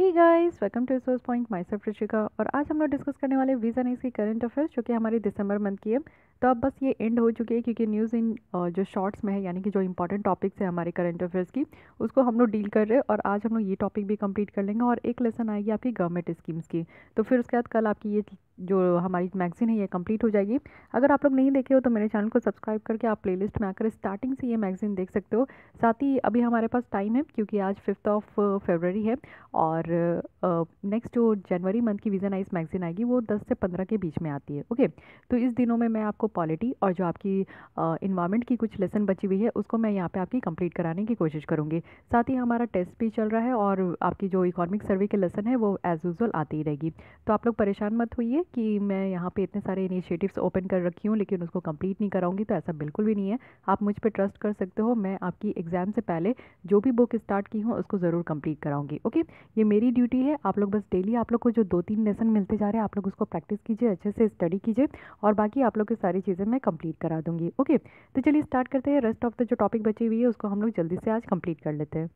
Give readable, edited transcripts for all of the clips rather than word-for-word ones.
Hey guys, welcome to resource point. Myself Ruchika. और आज हम लोग डिस्कस करने वाले वीज़ा नाइस की करंट अफेयर्स जो कि हमारी दिसंबर मंथ की है। तो अब बस ये एंड हो चुकी है क्योंकि न्यूज़ इन जो शॉर्ट्स में है, यानी कि जो इंपॉर्टेंट टॉपिक्स है हमारे करंट अफेयर्स की, उसको हम लोग डील कर रहे हैं। और आज हम लोग ये टॉपिक भी कंप्लीट कर लेंगे और एक लेसन आएगी आपकी गवर्नमेंट स्कीम्स की। तो फिर उसके बाद कल आपकी ये जो हमारी मैगजीन है ये कंप्लीट हो जाएगी। अगर आप लोग नहीं देखे हो तो मेरे चैनल को सब्सक्राइब करके आप प्लेलिस्ट में आकर स्टार्टिंग से ये मैगजीन देख सकते हो। साथ ही अभी हमारे पास टाइम है क्योंकि आज 5 फरवरी है और नेक्स्ट जो जनवरी मंथ की विजन आइस मैगजीन आएगी वो 10 से 15 के बीच में आती है। ओके, तो इस दिनों में मैं आपको पॉलिटी और जो आपकी इन्वायरमेंट की कुछ लेसन बची हुई है उसको मैं यहाँ पे आपकी कंप्लीट कराने की कोशिश करूँगी। साथ ही हमारा टेस्ट भी चल रहा है और आपकी जो इकोनॉमिक सर्वे की लेसन है वो एज यूजल आती ही रहेगी। तो आप लोग परेशान मत होइए कि मैं यहाँ पे इतने सारे इनिशिएटिव्स ओपन कर रखी हूँ लेकिन उसको कंप्लीट नहीं कराऊंगी, तो ऐसा बिल्कुल भी नहीं है। आप मुझ पर ट्रस्ट कर सकते हो। मैं आपकी एग्ज़ाम से पहले जो भी बुक स्टार्ट की हूँ उसको ज़रूर कंप्लीट कराऊंगी। ओके, ये मेरी ड्यूटी है। आप लोग बस डेली आप लोग को जो 2-3 लेसन मिलते जा रहे हैं आप लोग उसको प्रैक्टिस कीजिए, अच्छे से स्टडी कीजिए और बाकी आप लोग की सारी चीज़ें मैं कंप्लीट करा दूंगी। ओके, तो चलिए स्टार्ट करते हैं। रेस्ट ऑफ द जो टॉपिक बची हुई है उसको हम लोग जल्दी से आज कंप्लीट कर लेते हैं।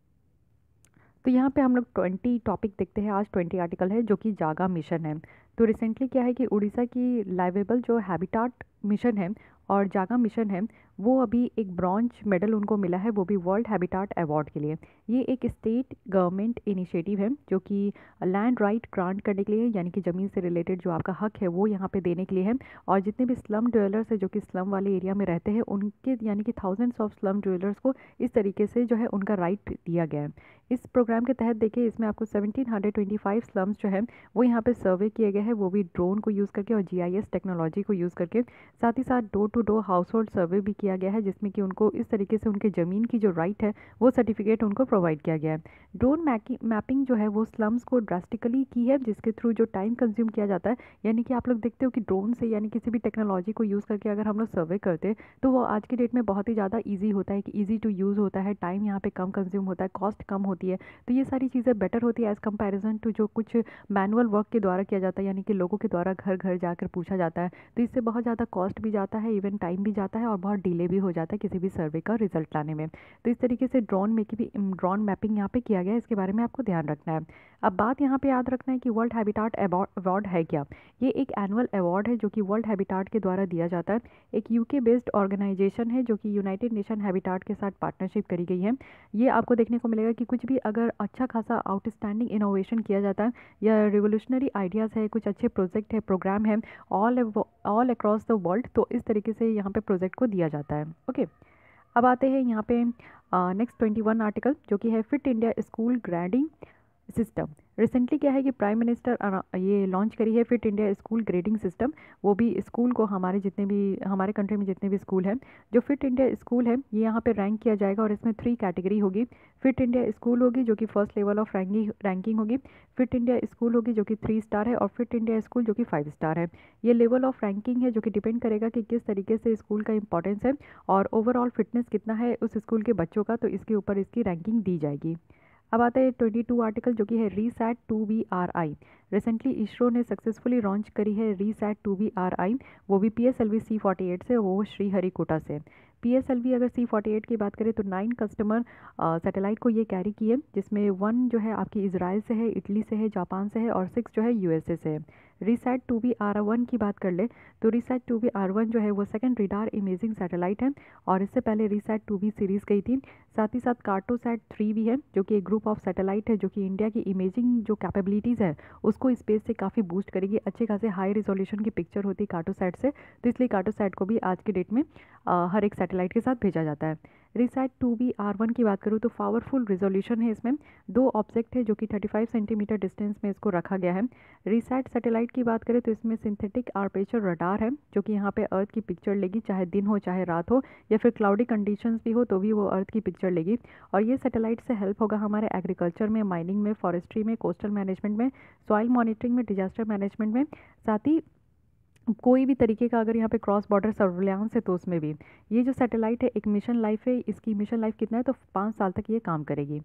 तो यहाँ पे हम लोग 20 टॉपिक देखते हैं। आज 20 आर्टिकल है जो कि जागा मिशन है। तो रिसेंटली क्या है कि उड़ीसा की लाइवेबल जो हैबिटाट मिशन है और जागा मिशन है वो अभी एक ब्रॉन्ज मेडल उनको मिला है, वो भी वर्ल्ड हैबिटाट अवार्ड के लिए। ये एक स्टेट गवर्नमेंट इनिशिएटिव है जो कि लैंड राइट ग्रांट करने के लिए है, यानी कि ज़मीन से रिलेटेड जो आपका हक है वो यहाँ पे देने के लिए है। और जितने भी स्लम ड्वेलर्स है जो कि स्लम वाले एरिया में रहते हैं उनके यानी कि थाउजेंड्स ऑफ स्लम ड्वेलर्स को इस तरीके से जो है उनका राइट दिया गया है। इस प्रोग्राम के तहत देखिए इसमें आपको 1725 स्लम्स जो है वो यहाँ पे सर्वे किए गए हैं, वो भी ड्रोन को यूज़ करके और जीआईएस टेक्नोलॉजी को यूज़ करके। साथ ही साथ door to door household survey भी किया गया है जिसमें कि उनको इस तरीके से उनके ज़मीन की जो राइट है वो सर्टिफिकेट उनको प्रोवाइड किया गया है। ड्रोन मैपिंग जो है वो स्लम्स को ड्रास्टिकली की है जिसके थ्रू जो टाइम कंज्यूम किया जाता है, यानी कि आप लोग देखते हो कि ड्रोन से यानी किसी भी टेक्नोलॉजी को यूज़ करके अगर हम लोग सर्वे करते हैं तो वो आज की डेट में बहुत ही ज़्यादा ईजी होता है कि ईजी टू यूज़ होता है, टाइम यहाँ पे कम कंज्यूम होता है, कॉस्ट कम होती है। तो ये सारी चीज़ें बेटर होती है एज़ कंपैरिजन टू जो कुछ मैनुअल वर्क के द्वारा किया जाता है, यानी कि लोगों के द्वारा घर घर जाकर पूछा जाता है। तो इससे बहुत ज़्यादा कॉस्ट भी जाता है, इवन टाइम भी जाता है और बहुत डिले भी हो जाता है किसी भी सर्वे का रिजल्ट लाने में। तो इस तरीके से ड्रोन मैपिंग यहाँ पे किया गया है, इसके बारे में आपको ध्यान रखना है। अब बात यहाँ पे याद रखना है कि वर्ल्ड हैबिटाट अवार्ड है क्या। ये एक एनुअल अवार्ड है जो कि वर्ल्ड हैबिटाट के द्वारा दिया जाता है। एक यूके बेस्ड ऑर्गेनाइजेशन है जो कि यूनाइटेड नेशन हैबिटाट के साथ पार्टनरशिप करी गई है। ये आपको देखने को मिलेगा कि कुछ भी अगर अच्छा खासा आउटस्टैंडिंग इनोवेशन किया जाता है या रिवोल्यूशनरी आइडियाज़ है, कुछ अच्छे प्रोजेक्ट है, प्रोग्राम है ऑल अक्रॉस द वर्ल्ड, तो इस तरीके से यहाँ पे प्रोजेक्ट को दिया जाता है। ओके, अब आते हैं यहाँ पे नेक्स्ट 21 आर्टिकल जो कि है fit India school grading system. Recently क्या है कि प्राइम मिनिस्टर ये लॉन्च करी है fit India school grading system. वो भी स्कूल को हमारे कंट्री में जितने भी स्कूल हैं, जो फिट इंडिया स्कूल है ये यहाँ पे रैंक किया जाएगा और इसमें 3 कैटेगरी होगी। फिट इंडिया स्कूल होगी जो कि फर्स्ट लेवल ऑफ रैंकिंग होगी, फिट इंडिया स्कूल होगी जो कि 3 स्टार है और फिट इंडिया स्कूल जो कि 5 स्टार है। ये लेवल ऑफ रैंकिंग है जो कि डिपेंड करेगा कि किस तरीके से स्कूल का इंपॉर्टेंस है और ओवरऑल फिटनेस कितना है उस स्कूल के बच्चों का, तो इसके ऊपर इसकी रैंकिंग दी जाएगी। अब आता है 22 आर्टिकल जो कि है रीसैट 2BRI। रिसेंटली इसरो ने सक्सेसफुली लॉन्च करी है रीसैट 2BRI, वो भी PSLV C48 से, वो श्रीहरिकोटा से। PSLV अगर C48 की बात करें तो 9 कस्टमर सैटेलाइट को ये कैरी की है, जिसमें 1 जो है आपकी इजराइल से है, इटली से है, जापान से है और 6 जो है USA से है। रीसैट 2BR1 की बात कर ले तो रीसैट 2BR1 जो है वो सेकंड रिडार इमेजिंग सैटेलाइट है और इससे पहले रीसैट 2B सीरीज़ गई थी। साथ ही साथ कार्टोसैट 3 भी है जो कि एक ग्रुप ऑफ सैटेलाइट है जो कि इंडिया की इमेजिंग जो कैपेबिलिटीज़ है उसको स्पेस से काफ़ी बूस्ट करेगी। अच्छे खासे हाई रिजोल्यूशन की पिक्चर होती है कार्टोसैट से, तो इसलिए कार्टोसैट को भी आज की डेट में हर एक सैटेलाइट के साथ भेजा जाता है। रीसैट 2BR1 की बात करूँ तो पावरफुल रिजोल्यूशन है, इसमें 2 ऑब्जेक्ट है जो कि 35 सेंटीमीटर डिस्टेंस में इसको रखा गया है। रीसैट सैटेलाइट की बात करें तो इसमें सिंथेटिक आर्पेचर रडार है जो कि यहाँ पे अर्थ की पिक्चर लेगी, चाहे दिन हो चाहे रात हो या फिर क्लाउडी कंडीशंस भी हो तो भी वो अर्थ की पिक्चर लेगी। और ये सैटेलाइट से हेल्प होगा हमारे एग्रीकल्चर में, माइनिंग में, फॉरेस्ट्री में, कोस्टल मैनेजमेंट में, सॉइल मॉनिटरिंग में, डिजास्टर मैनेजमेंट में। साथ ही कोई भी तरीके का अगर यहाँ पे क्रॉस बॉर्डर सर्विलांस है तो उसमें भी। ये जो सैटेलाइट है एक मिशन लाइफ है, इसकी मिशन लाइफ कितना है तो 5 साल तक ये काम करेगी।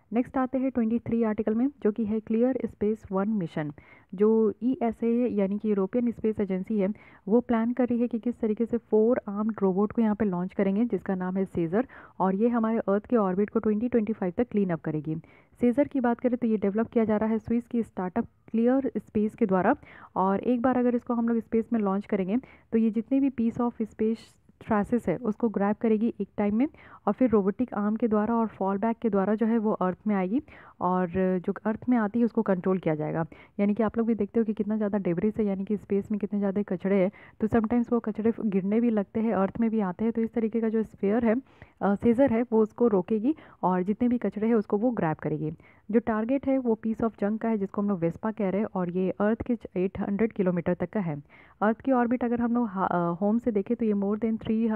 नेक्स्ट आते हैं 23 आर्टिकल में, जो कि है क्लियर स्पेस 1 मिशन। जो ESA यानी कि यूरोपियन स्पेस एजेंसी है, वो प्लान कर रही है कि किस तरीके से 4 आर्म्ड रोबोट को यहाँ पे लॉन्च करेंगे, जिसका नाम है सेजर, और ये हमारे अर्थ के ऑर्बिट को 2025 तक क्लीन अप करेगी। सेजर की बात करें तो ये डेवलप किया जा रहा है स्विस की स्टार्टअप क्लियर स्पेस के द्वारा, और एक बार अगर इसको हम लोग स्पेस में लॉन्च करेंगे तो ये जितने भी पीस ऑफ स्पेस ट्रासेस है उसको ग्रैब करेगी एक टाइम में, और फिर रोबोटिक आर्म के द्वारा और फॉल बैक के द्वारा जो है वो अर्थ में आएगी, और जो अर्थ में आती है उसको कंट्रोल किया जाएगा। यानी कि आप लोग भी देखते हो कि कितना ज़्यादा डेब्रिस है, यानी कि स्पेस में कितने ज़्यादा कचड़े हैं, तो समटाइम्स वो कचड़े गिरने भी लगते हैं, अर्थ में भी आते हैं, तो इस तरीके का जो स्फीयर है सेजर है वो उसको रोकेगी और जितने भी कचड़े हैं उसको वो ग्रैब करेगी। जो टारगेट है वो पीस ऑफ जंक का है, जिसको हम लोग वेस्पा कह रहे हैं, और ये अर्थ के 800 किलोमीटर तक का है। अर्थ की ऑर्बिट अगर हम लोग होम से देखें तो ये मोर देन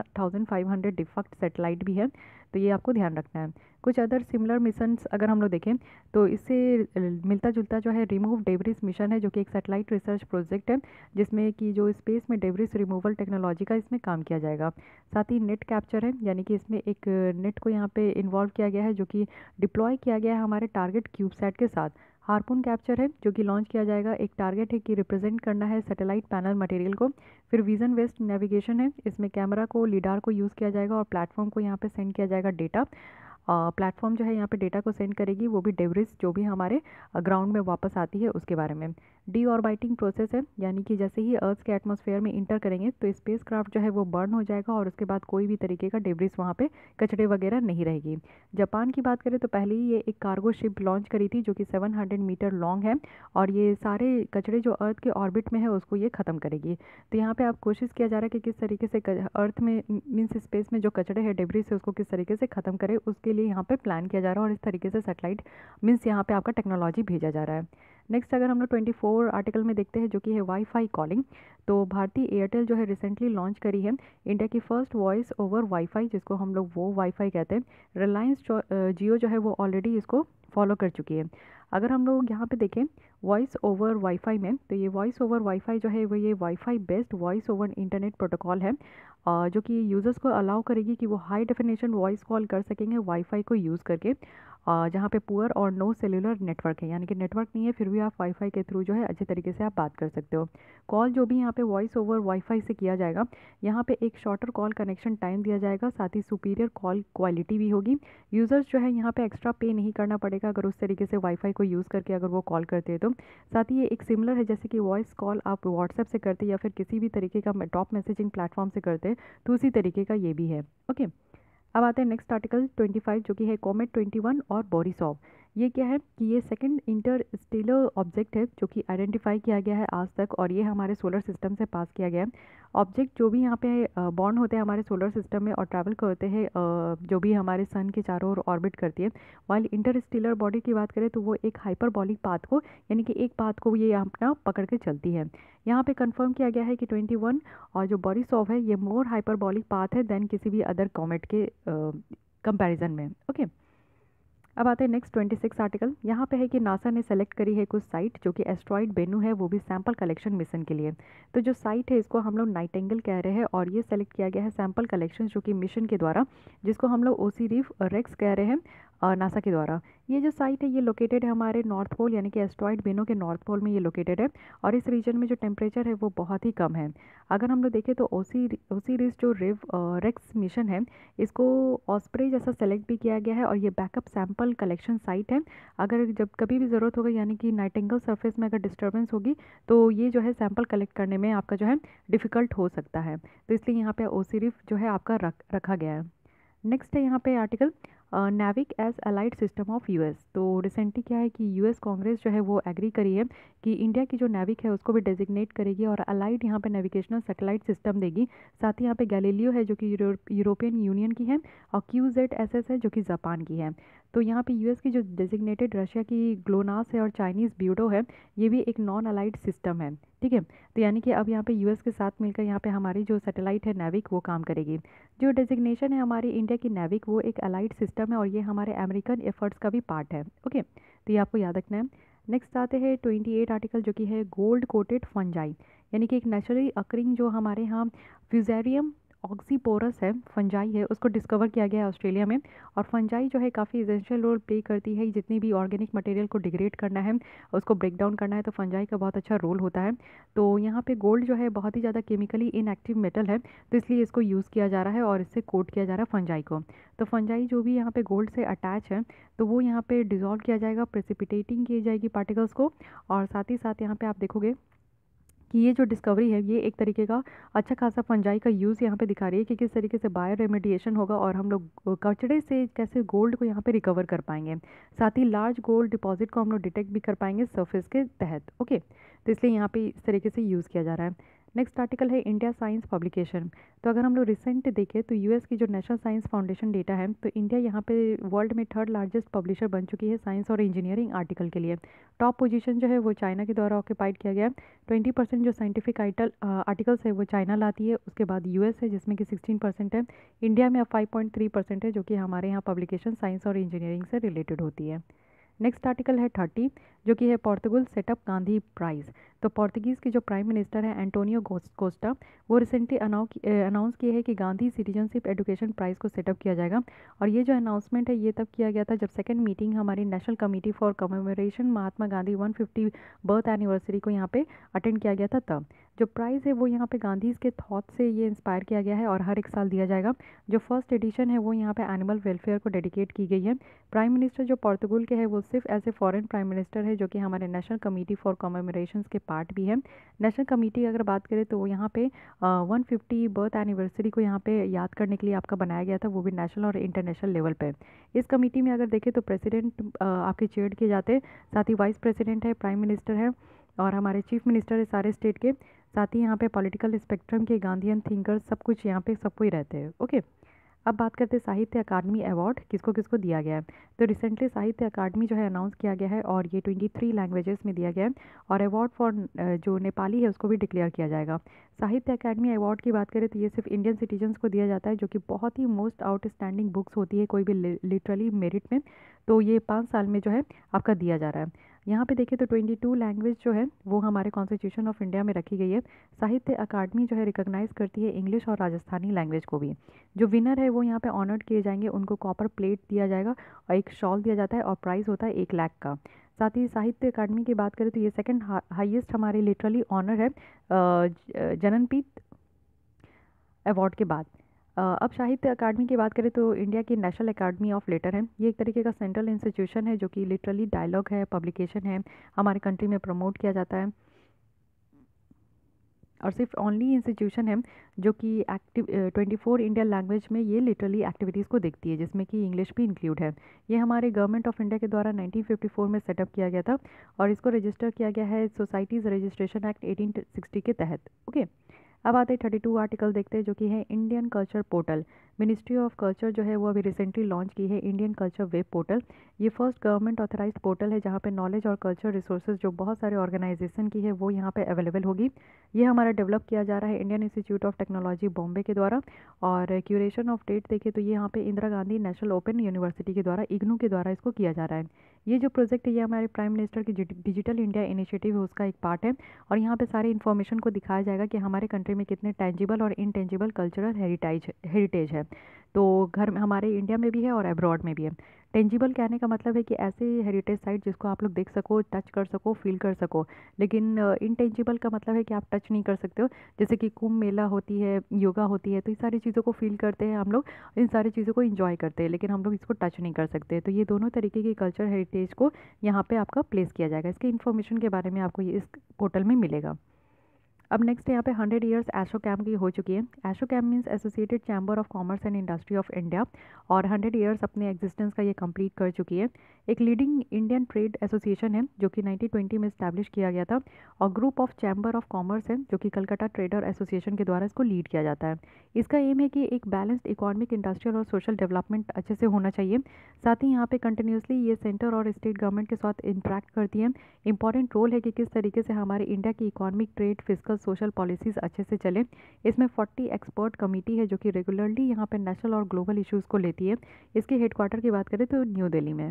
3500 डिफेक्ट सैटेलाइट भी है, तो ये आपको ध्यान रखना है। कुछ अदर सिमिलर मिशंस अगर हम लोग देखें तो इससे मिलता जुलता जो है रिमूव डेब्रिस मिशन है, जो कि एक सैटेलाइट रिसर्च प्रोजेक्ट है, जिसमें कि जो स्पेस में डेब्रिस रिमूवल टेक्नोलॉजी का इसमें काम किया जाएगा। साथ ही नेट कैप्चर है, यानी कि इसमें एक नेट को यहाँ पे इन्वॉल्व किया गया है, जो कि डिप्लॉय किया गया है हमारे टारगेट क्यूबसैट के साथ। हार्पून कैप्चर है, जो कि लॉन्च किया जाएगा। एक टारगेट है कि रिप्रेजेंट करना है सैटेलाइट पैनल मटेरियल को। फिर विजन वेस्ट नेविगेशन है, इसमें कैमरा को लीडार को यूज़ किया जाएगा और प्लेटफॉर्म को यहाँ पे सेंड किया जाएगा डेटा। प्लेटफॉर्म जो है यहाँ पे डेटा को सेंड करेगी, वो भी डेब्रिस जो भी हमारे ग्राउंड में वापस आती है उसके बारे में। डी ऑर्बिटिंग प्रोसेस है, यानी कि जैसे ही अर्थ के एटमॉस्फेयर में इंटर करेंगे तो स्पेस क्राफ्ट जो है वो बर्न हो जाएगा और उसके बाद कोई भी तरीके का डेब्रिस वहाँ पे कचड़े वगैरह नहीं रहेगी। जापान की बात करें तो पहले ही ये एक कार्गो शिप लॉन्च करी थी, जो कि 700 मीटर लॉन्ग है, और ये सारे कचड़े जो अर्थ के ऑर्बिट में है उसको ये ख़त्म करेगी। तो यहाँ पे आप कोशिश किया जा रहा है कि किस तरीके से अर्थ में मीन्स स्पेस में जो कचड़े है डेब्रिस है उसको किस तरीके से ख़त्म करे, उसके लिए यहाँ पे प्लान किया जा रहा है, और इस तरीके से सैटेलाइट मीन्स यहाँ पे आपका टेक्नोलॉजी भेजा जा रहा है। नेक्स्ट अगर हम लोग 24 आर्टिकल में देखते हैं, जो कि है वाईफाई कॉलिंग, तो भारतीय एयरटेल जो है रिसेंटली लॉन्च करी है इंडिया की फर्स्ट वॉइस ओवर वाईफाई, जिसको हम लोग वो वाईफाई कहते हैं। रिलायंस जियो जो है वो ऑलरेडी इसको फॉलो कर चुकी है। अगर हम लोग यहाँ पे देखें वॉइस ओवर वाईफाई में, तो ये वॉइस ओवर वाईफाई जो है वो ये WiFi based voice over internet protocol है, जो कि यूज़र्स को अलाउ करेगी कि वो हाई डेफिनेशन वॉइस कॉल कर सकेंगे वाईफाई को यूज़ करके, जहाँ पे पुअर और नो सेलुलर नेटवर्क है, यानी कि नेटवर्क नहीं है फिर भी आप वाईफाई के थ्रू जो है अच्छे तरीके से आप बात कर सकते हो। कॉल जो भी यहाँ पे वॉइस ओवर वाईफाई से किया जाएगा, यहाँ पे एक शॉर्टर कॉल कनेक्शन टाइम दिया जाएगा, साथ ही सुपीरियर कॉल क्वालिटी भी होगी। यूज़र्स जो है यहाँ पे एक्स्ट्रा पे नहीं करना पड़ेगा अगर उस तरीके से वाईफाई को यूज़ करके अगर वो कॉल करते हैं तो। साथ ही ये एक सिमिलर है, जैसे कि वॉइस कॉल आप व्हाट्सएप से करते या फिर किसी भी तरीके का टॉप मैसेजिंग प्लेटफॉर्म से करते, तो उसी तरीके का ये भी है। ओके, अब आते हैं नेक्स्ट आर्टिकल 25, जो कि है कॉमेट 21 और बोरिसॉव। ये क्या है कि ये सेकंड इंटरस्टेलर ऑब्जेक्ट है जो कि आइडेंटिफाई किया गया है आज तक, और ये हमारे सोलर सिस्टम से पास किया गया है। ऑब्जेक्ट जो भी यहाँ पे बॉर्न होते हैं हमारे सोलर सिस्टम में और ट्रैवल करते हैं, जो भी हमारे सन के चारों ओर ऑर्बिट करती है। वाइल इंटरस्टेलर बॉडी की बात करें तो वो एक हाइपरबॉलिक पाथ को, यानी कि एक पाथ को ये अपना पकड़ के चलती है। यहाँ पे कंफर्म किया गया है कि 21 और जो बोरिसॉव है ये मोर हाइपरबॉलिक पाथ है देन किसी भी अदर कॉमेट के कंपैरिजन में। ओके, अब आते हैं नेक्स्ट 26 आर्टिकल। यहाँ पे है कि नासा ने सेलेक्ट करी है कुछ साइट, जो कि एस्ट्रॉइड बेनू है, वो भी सैंपल कलेक्शन मिशन के लिए। तो जो साइट है इसको हम लोग नाइटेंगल कह रहे हैं, और ये सेलेक्ट किया गया है सैंपल कलेक्शन जो कि मिशन के द्वारा, जिसको हम लोग ओसिरिस रेक्स कह रहे हैं नासा के द्वारा। ये जो साइट है ये लोकेटेड है हमारे नॉर्थ पोल, यानी कि एस्ट्रॉइड बेनो के नॉर्थ पोल में ये लोकेटेड है, और इस रीजन में जो टेम्परेचर है वो बहुत ही कम है। अगर हम लोग देखें तो ओसिरिस जो रेक्स मिशन है इसको ऑस्प्रे जैसा सेलेक्ट भी किया गया है, और ये बैकअप सैंपल कलेक्शन साइट है। अगर जब कभी भी ज़रूरत होगी, यानी कि नाइटेंगल सरफेस में अगर डिस्टर्बेंस होगी, तो ये जो है सैंपल कलेक्ट करने में आपका जो है डिफ़िकल्ट हो सकता है, तो इसलिए यहाँ पे ओसिरिस जो है आपका रखा गया है। नेक्स्ट है यहाँ पे article NavIC as allied system of US. तो रिसेंटली क्या है कि यूएस कांग्रेस जो है वो एग्री करी है कि इंडिया की जो नेविक है उसको भी डेजिग्नेट करेगी और अलाइड यहाँ पे नेविगेशनल सैटेलाइट सिस्टम देगी। साथ ही यहाँ पे गैलीलियो है जो कि यूरोपियन यूनियन की है, और QZSS है जो कि जापान की है। तो यहाँ पे यूएस की जो डेजिग्नेटेड रशिया की ग्लोनास है और चाइनीज़ ब्यूडो है, ये भी एक नॉन अलाइड सिस्टम है। ठीक है, तो यानी कि अब यहाँ पे यूएस के साथ मिलकर यहाँ पे हमारी जो सैटेलाइट है नेविक वो काम करेगी। जो डेजिग्नेशन है हमारी इंडिया की नेविक वो एक अलाइड सिस्टम है, और ये हमारे अमेरिकन एफर्ट्स का भी पार्ट है। ओके, तो ये आपको याद रखना है। नेक्स्ट आते हैं 28 आर्टिकल, जो कि है गोल्ड कोटेड फंजाई, यानी कि एक नेचुरली अकरिंग जो हमारे यहाँ फ्यूजेरियम ऑक्सीपोरस है, फंजाई है, उसको डिस्कवर किया गया है ऑस्ट्रेलिया में। और फंजाई जो है काफ़ी एसेंशियल रोल प्ले करती है, जितनी भी ऑर्गेनिक मटेरियल को डिग्रेड करना है, उसको ब्रेक डाउन करना है, तो फंजाई का बहुत अच्छा रोल होता है। तो यहाँ पे गोल्ड जो है बहुत ही ज़्यादा केमिकली इनएक्टिव मेटल है, तो इसलिए इसको यूज़ किया जा रहा है और इससे कोट किया जा रहा है फंजाई को। तो फंजाई जो भी यहाँ पे गोल्ड से अटैच है, तो वो यहाँ पे डिज़ोल्व किया जाएगा, प्रेसिपिटेटिंग की जाएगी पार्टिकल्स को। और साथ ही साथ यहाँ पे आप देखोगे कि ये जो डिस्कवरी है ये एक तरीके का अच्छा खासा फंजाई का यूज़ यहाँ पे दिखा रही है कि किस तरीके से बायो रेमेडिएशन होगा और हम लोग कचड़े से कैसे गोल्ड को यहाँ पे रिकवर कर पाएंगे। साथ ही लार्ज गोल्ड डिपॉजिट को हम लोग डिटेक्ट भी कर पाएंगे सरफेस के तहत। ओके, तो इसलिए यहाँ पे इस तरीके से यूज़ किया जा रहा है। नेक्स्ट आर्टिकल है इंडिया साइंस पब्लिकेशन। तो अगर हम लोग रिसेंट देखें तो यूएस की जो नेशनल साइंस फाउंडेशन डेटा है, तो इंडिया यहाँ पे वर्ल्ड में थर्ड लार्जेस्ट पब्लिशर बन चुकी है साइंस और इंजीनियरिंग आर्टिकल के लिए। टॉप पोजीशन जो है वो चाइना के द्वारा ऑक्यूपाइड किया गया है। 20% जो साइंटिफिक आर्टिकल्स है वो चाइना लाती है, उसके बाद यूएस है जिसमें कि 16% है। इंडिया में अब 5.3% है जो कि हमारे यहाँ पब्लिकेशन साइंस और इंजीनियरिंग से रिलेटेड होती है। नेक्स्ट आर्टिकल है 30, जो कि है पोर्तुगल सेटअप गांधी प्राइज़। तो पोर्तुगीज़ के जो प्राइम मिनिस्टर हैं एंटोनियो कोस्टा, वो रिसेंटली अनाउंस किए है कि गांधी सिटीजनशिप एजुकेशन प्राइज़ को सेटअप किया जाएगा। और ये जो अनाउंसमेंट है ये तब किया गया था जब सेकंड मीटिंग हमारी national committee for commemoration Mahatma Gandhi 150 birth anniversary को यहाँ पे अटेंड किया गया था। तब जो प्राइज़ है वो यहाँ पे गांधी के थॉट से ये इंस्पायर किया गया है और हर एक साल दिया जाएगा। जो फर्स्ट एडिशन है वो यहाँ पे एनिमल वेलफेयर को डेडिकेट की गई है। प्राइम मिनिस्टर जो पोर्तुगल के है वो सिर्फ as a foreign prime minister है, जो कि हमारे नेशनल कमेटी फॉर कमेमोरेशंस के पार्ट भी है। नेशनल कमेटी अगर बात करें तो यहाँ पे 150 बर्थ एनिवर्सरी को यहाँ पे याद करने के लिए आपका बनाया गया था, वो भी नेशनल और इंटरनेशनल लेवल पे। इस कमेटी में अगर देखें तो प्रेसिडेंट आपके चेयर किए जाते हैं, साथ ही वाइस प्रेसिडेंट है, प्राइम मिनिस्टर है और हमारे चीफ मिनिस्टर है सारे स्टेट के। साथ ही यहाँ पे पॉलिटिकल स्पेक्ट्रम के गांधीयन थिंकर्स सब कुछ यहाँ पे सबको ही रहते हैं। ओके, अब बात करते हैं साहित्य अकादमी अवार्ड किसको किसको दिया गया है। तो रिसेंटली साहित्य अकादमी जो है अनाउंस किया गया है और ये 23 लैंग्वेजेस में दिया गया है। और अवार्ड फॉर जो नेपाली है उसको भी डिक्लेयर किया जाएगा। साहित्य अकादमी अवार्ड की बात करें तो ये सिर्फ इंडियन सिटीजन्स को दिया जाता है, जो कि बहुत ही मोस्ट आउटस्टैंडिंग बुक्स होती है कोई भी लिटरली मेरिट में। तो ये 5 साल में जो है आपका दिया जा रहा है। यहाँ पे देखें तो 22 लैंग्वेज जो है वो हमारे कॉन्स्टिट्यूशन ऑफ इंडिया में रखी गई है। साहित्य अकादमी जो है रिकॉग्नाइज करती है इंग्लिश और राजस्थानी लैंग्वेज को भी। जो विनर है वो यहाँ पे ऑनर्ड किए जाएंगे, उनको कॉपर प्लेट दिया जाएगा और एक शॉल दिया जाता है और प्राइज़ होता है 1 लाख का। साथ ही साहित्य अकादमी की बात करें तो ये सेकंड हाईएस्ट हमारे लिटरली ऑनर है जननपीठ अवार्ड के बाद। अब साहित्य अकादमी की बात करें तो इंडिया की नेशनल अकादमी ऑफ लेटर है। ये एक तरीके का सेंट्रल इंस्टीट्यूशन है जो कि लिटरली डायलॉग है, पब्लिकेशन है, हमारे कंट्री में प्रमोट किया जाता है और सिर्फ ओनली इंस्टीट्यूशन है जो कि एक्टिव 24 इंडियन लैंग्वेज में ये लिटरली एक्टिविटीज़ को देखती है, जिसमें कि इंग्लिश भी इंक्लूड है। ये हमारे गवर्नमेंट ऑफ इंडिया के द्वारा 1954 में सेटअप किया गया था और इसको रजिस्टर किया गया है सोसाइटीज़ रजिस्ट्रेशन एक्ट 1860 के तहत। ओके, अब आते हैं 32 आर्टिकल देखते हैं जो कि है Indian culture portal. Ministry of culture जो है वो अभी रिसेंटली लॉन्च की है इंडियन कल्चर वेब पोर्टल। ये फर्स्ट गवर्नमेंट ऑथराइज्ड पोर्टल है जहाँ पे नॉलेज और कल्चर रिसोर्सेज जो बहुत सारे ऑर्गेनाइजेशन की है वो यहाँ पे अवेलेबल होगी। ये हमारा डेवलप किया जा रहा है Indian Institute of Technology Bombay के द्वारा। और क्यूरेशन ऑफ डेट देखें तो ये यहाँ पे Indira Gandhi National Open University के द्वारा इग्नू के द्वारा इसको किया जा रहा है। ये जो प्रोजेक्ट है ये हमारे प्राइम मिनिस्टर की डिजिटल इंडिया इनिशिएटिव है उसका एक पार्ट है। और यहाँ पे सारी इन्फॉर्मेशन को दिखाया जाएगा कि हमारे कंट्री में कितने टेंजिबल और इनटेंजिबल कल्चरल हेरिटेज है। तो घर में हमारे इंडिया में भी है और अब्रॉड में भी है। टेंजिबल कहने का मतलब है कि ऐसे हेरिटेज साइट जिसको आप लोग देख सको, टच कर सको, फील कर सको। लेकिन इनटेंजिबल का मतलब है कि आप टच नहीं कर सकते हो, जैसे कि कुंभ मेला होती है, योगा होती है, तो इस सारी चीज़ों को फील करते हैं हम लोग, इन सारी चीज़ों को इंजॉय करते हैं, लेकिन हम लोग इसको टच नहीं कर सकते। तो ये दोनों तरीके की कल्चर हेरिटेज को यहाँ पे आपका प्लेस किया जाएगा। इसके इन्फॉर्मेशन के बारे में आपको ये इस पोर्टल में मिलेगा। अब नेक्स्ट यहाँ पे 100 ईयर्स एसोचैम की हो चुकी है। ASSOCHAM means associated chamber of commerce and industry of India और 100 ईयर्स अपने एग्जिस्टेंस का ये कंप्लीट कर चुकी है। एक लीडिंग इंडियन ट्रेड एसोसिएशन है जो कि 1920 में इस्टेब्लिश किया गया था और group of chamber of commerce है जो कि कलकत्ता ट्रेडर एसोसिएशन के द्वारा इसको लीड किया जाता है। इसका एम है कि एक बैलेंस्ड इकोनॉमिक, इंडस्ट्रियल और सोशल डेवलपमेंट अच्छे से होना चाहिए। साथ ही यहाँ पे कंटिन्यूसली ये सेंटर और स्टेट गवर्नमेंट के साथ इंटरेक्ट करती है। इंपॉर्टेंट रोल है कि किस तरीके से हमारे इंडिया की economic, trade, physical, social policies अच्छे से चले। इसमें 40 एक्सपर्ट कमेटी है जो कि रेगुलरली यहाँ पे नेशनल और ग्लोबल इश्यूज़ को लेती है। इसके हेडक्वार्टर की बात करें तो न्यू दिल्ली में।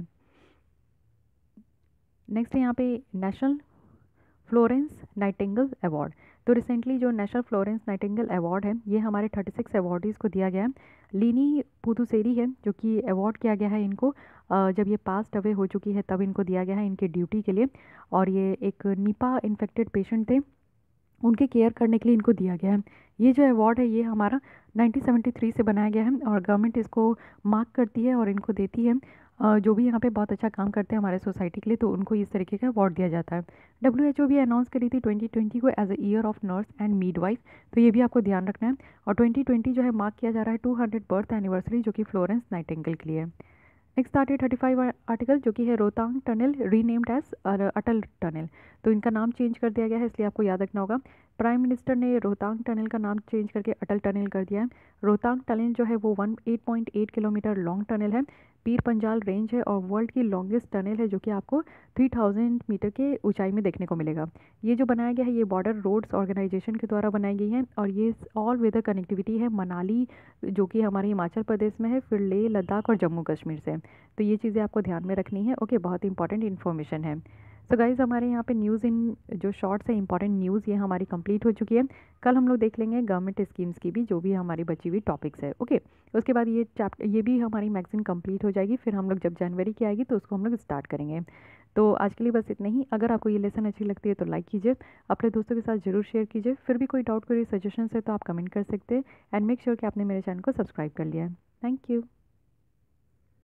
नेक्स्ट है यहाँ पे नेशनल फ्लोरेंस नाइटिंगेल अवार्ड। तो रिसेंटली जो नेशनल फ्लोरेंस नाइटिंगेल अवार्ड है ये हमारे 36 अवार्डीज़ को दिया गया है। लीनी पुदुचेरी है जो कि अवार्ड किया गया है इनको जब ये पास्ट अवे हो चुकी है तब इनको दिया गया है इनकी ड्यूटी के लिए। और ये एक निपा इन्फेक्टेड पेशेंट थे, उनके केयर करने के लिए इनको दिया गया है। ये जो अवार्ड है ये हमारा 1973 से बनाया गया है और गवर्नमेंट इसको मार्क करती है और इनको देती है। जो भी यहाँ पे बहुत अच्छा काम करते हैं हमारे सोसाइटी के लिए तो उनको इस तरीके का अवार्ड दिया जाता है। WHO भी अनाउंस करी थी 2020 को as a year of nurse and midwife, तो ये भी आपको ध्यान रखना है। और 2020 जो है मार्क किया जा रहा है 200 बर्थ एनिवर्सरी जो कि फ्लोरेंस नाइटिंगेल के लिए है। नेक्स्ट आर्टिकल 35 आर्टिकल जो कि है Rohtang tunnel renamed as Atal tunnel. तो इनका नाम चेंज कर दिया गया है इसलिए आपको याद रखना होगा। प्राइम मिनिस्टर ने रोहतांग टनल का नाम चेंज करके अटल टनल कर दिया है। रोहतांग टनल जो है वो 8.8 किलोमीटर लॉन्ग टनल है, पीर पंजाल रेंज है और वर्ल्ड की लॉन्गेस्ट टनल है जो कि आपको 3000 मीटर के ऊंचाई में देखने को मिलेगा। ये जो बनाया गया है ये बॉर्डर रोड्स ऑर्गेनाइजेशन के द्वारा बनाई गई है और ये ऑल वेदर कनेक्टिविटी है मनाली जो कि हमारे हिमाचल प्रदेश में है, फिर लेह लद्दाख और जम्मू कश्मीर से। तो ये चीज़ें आपको ध्यान में रखनी है। ओके, बहुत इंपॉर्टेंट इन्फॉर्मेशन है। सो गाइज़ हमारे यहाँ पे न्यूज़ इन जो शॉर्ट्स है इंपॉर्टेंट न्यूज़ ये हमारी कंप्लीट हो चुकी है। कल हम लोग देख लेंगे गवर्नमेंट स्कीम्स की भी जो भी हमारी बची हुई टॉपिक्स है। ओके, उसके बाद ये भी हमारी मैगजीन कंप्लीट हो जाएगी, फिर हम लोग जब जनवरी की आएगी तो उसको हम लोग स्टार्ट करेंगे। तो आज के लिए बस इतना ही। अगर आपको ये लेसन अच्छी लगती है तो लाइक कीजिए, अपने दोस्तों के साथ ज़रूर शेयर कीजिए। फिर भी कोई डाउट कोई सजेशन है तो आप कमेंट कर सकते हैं एंड मेक श्योर कि आपने मेरे चैनल को सब्सक्राइब कर लिया है। Thank you.